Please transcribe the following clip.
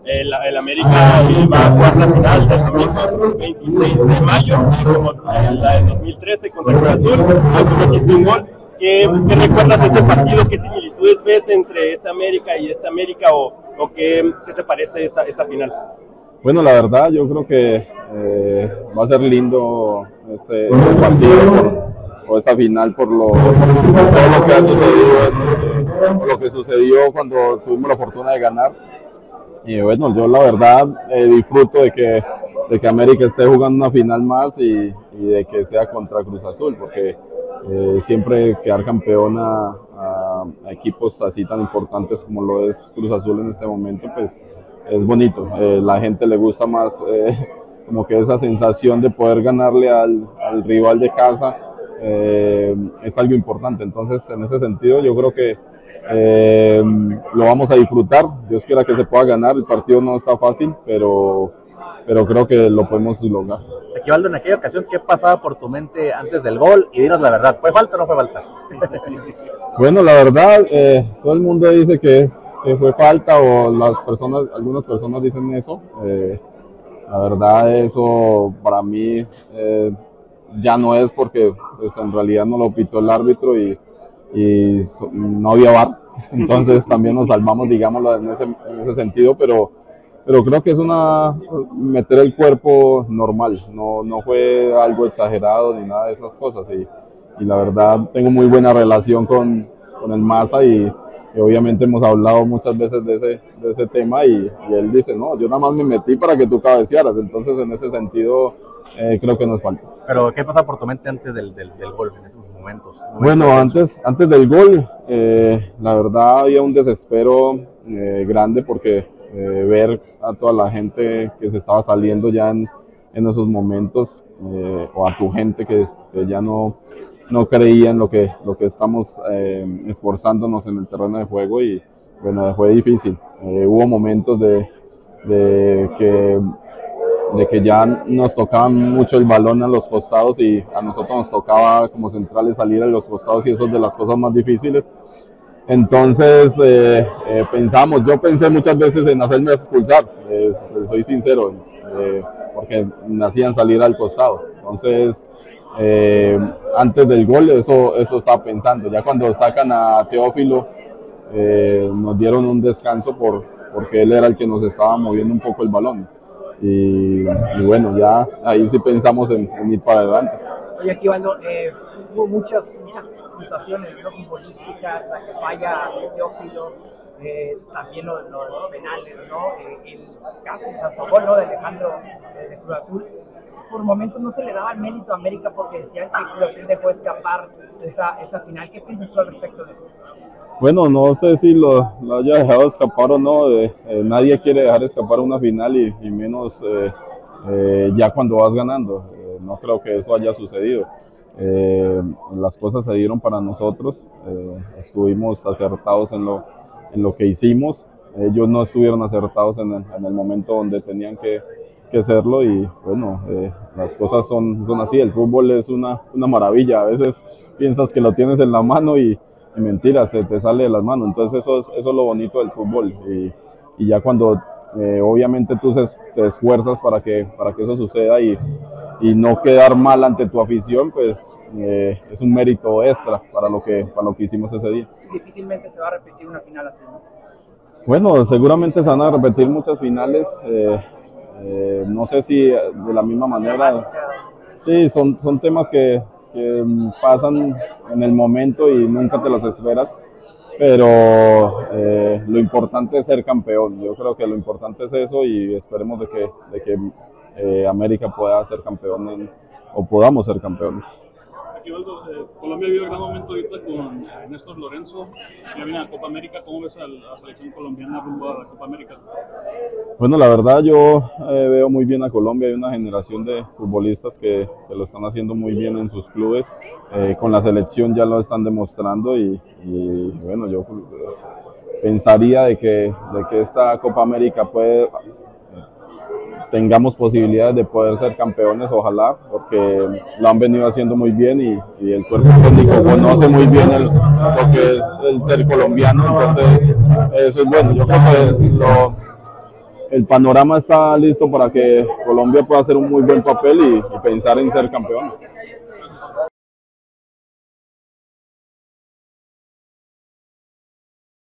el América va a jugar la final del domingo 26 de mayo, como la del 2013 contra Cruz Azul. Tú metiste un gol. ¿Qué recuerdas de ese partido? ¿Qué similitudes ves entre esa América y esta América? ¿O qué te parece esa final? Bueno, la verdad yo creo que va a ser lindo este partido o esa final por todo lo que ha sucedido, lo que sucedió cuando tuvimos la fortuna de ganar. Y bueno, yo la verdad disfruto de que América esté jugando una final más y de que sea contra Cruz Azul, porque siempre quedar campeón a equipos así tan importantes como lo es Cruz Azul en este momento, pues es bonito. La gente le gusta más como que esa sensación de poder ganarle al rival de casa. Es algo importante. Entonces, en ese sentido, yo creo que lo vamos a disfrutar. Dios quiera que se pueda ganar. El partido no está fácil, pero creo que lo podemos lograr. Equivaldo, en aquella ocasión, ¿qué pasaba por tu mente antes del gol? Y dinos la verdad, ¿fue falta o no fue falta? Bueno, la verdad, todo el mundo dice que fue falta, o algunas personas dicen eso. La verdad, eso para mí ya no es, porque pues, en realidad no lo pitó el árbitro y no había VAR. Entonces también nos salvamos, digámoslo, en ese sentido, pero creo que es meter el cuerpo normal, no fue algo exagerado ni nada de esas cosas. Y la verdad tengo muy buena relación con el Maza y obviamente hemos hablado muchas veces de ese tema y él dice, no, yo nada más me metí para que tú cabecearas. Entonces en ese sentido creo que nos falta. Pero ¿qué pasa por tu mente antes del gol en esos momentos? Bueno, antes del gol la verdad había un desespero grande, porque ver a toda la gente que se estaba saliendo ya en esos momentos, o a tu gente que ya no creía en lo que estamos esforzándonos en el terreno de juego, y bueno, fue difícil. Hubo momentos de que ya nos tocaba mucho el balón a los costados, y a nosotros nos tocaba como centrales salir a los costados, y eso es de las cosas más difíciles. Entonces yo pensé muchas veces en hacerme expulsar, soy sincero, porque me hacían salir al costado. Entonces antes del gol eso estaba pensando. Ya cuando sacan a Teófilo nos dieron un descanso porque él era el que nos estaba moviendo un poco el balón. Y bueno, ya ahí sí pensamos en ir para adelante. Oye, Equivaldo, hubo muchas situaciones no futbolísticas, la que falla Teófilo, también los penales, ¿no? El caso de Santogol, ¿no? De Alejandro de Cruz Azul. Por momentos no se le daba el mérito a América porque decían que Cruz Azul dejó escapar esa final. ¿Qué piensas tú al respecto de eso? Bueno, no sé si lo haya dejado escapar o no. Nadie quiere dejar escapar una final, y menos ya cuando vas ganando. No creo que eso haya sucedido. Las cosas se dieron para nosotros. Estuvimos acertados en lo que hicimos. Ellos no estuvieron acertados en el momento donde tenían que hacerlo, y bueno, las cosas son así. El fútbol es una maravilla. A veces piensas que lo tienes en la mano y mentira, se te sale de las manos. Entonces eso es lo bonito del fútbol, y ya cuando obviamente tú te esfuerzas para que eso suceda y no quedar mal ante tu afición, pues es un mérito extra para lo que hicimos ese día. Difícilmente se va a repetir una final así, ¿no? Bueno, seguramente se van a repetir muchas finales. No sé si de la misma manera. Sí, son temas que pasan en el momento y nunca te los esperas, pero lo importante es ser campeón. Yo creo que lo importante es eso, y esperemos de que América pueda ser campeón o podamos ser campeones. Colombia vive un gran momento ahorita con Néstor Lorenzo, ya viene a la Copa América. ¿Cómo ves a la selección colombiana rumbo a la Copa América? Bueno, la verdad yo veo muy bien a Colombia. Hay una generación de futbolistas que lo están haciendo muy bien en sus clubes. Con la selección ya lo están demostrando, y bueno, yo pensaría de que esta Copa América tengamos posibilidades de poder ser campeones, ojalá, porque lo han venido haciendo muy bien, y el cuerpo técnico conoce muy bien lo que es el ser colombiano. Entonces eso es bueno. Yo creo que el panorama está listo para que Colombia pueda hacer un muy buen papel y pensar en ser campeón.